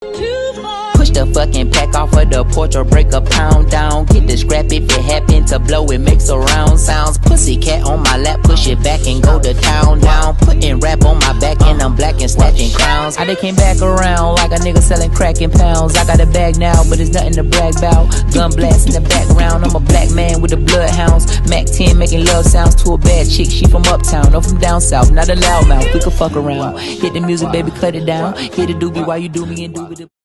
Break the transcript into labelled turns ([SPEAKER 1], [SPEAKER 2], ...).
[SPEAKER 1] Push the fucking pack off of the porch or break a pound down. Get the scrap if it happen to blow, it makes a round sounds. Pussycat on my lap, push it back and go to town down. Putting rap on my back and I'm black and snatching crowns. I done came back around like a nigga selling crack in pounds. I got a bag now, but it's nothing to brag about. Gun blast in the background, I'm a black man with the bloodhounds. Mac 10 making love sounds to a bad chick. She from uptown, no from down south, not a loudmouth. We could fuck around. Hit the music, baby, cut it down. Hit the doobie while you do me and do it.